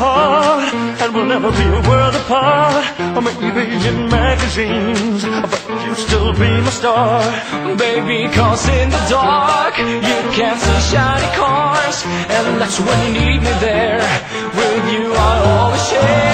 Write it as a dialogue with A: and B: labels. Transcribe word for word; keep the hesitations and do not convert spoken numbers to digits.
A: heart, and we'll never be a world apart. Or maybe in magazines, but you still be my star.
B: Baby, cause in the dark you can't see shiny cars, and that's when you need me there. With you I'll always share.